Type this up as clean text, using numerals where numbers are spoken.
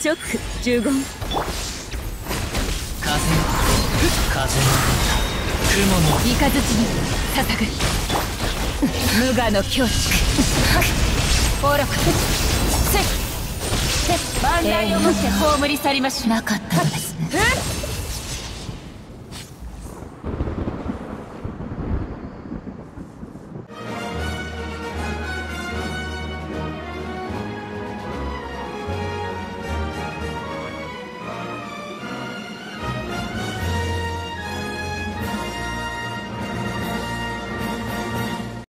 ショック呪言。 風の雲の雷に捧ぐ無我の境地。愚か万来をもって葬り去りましなかったのですね。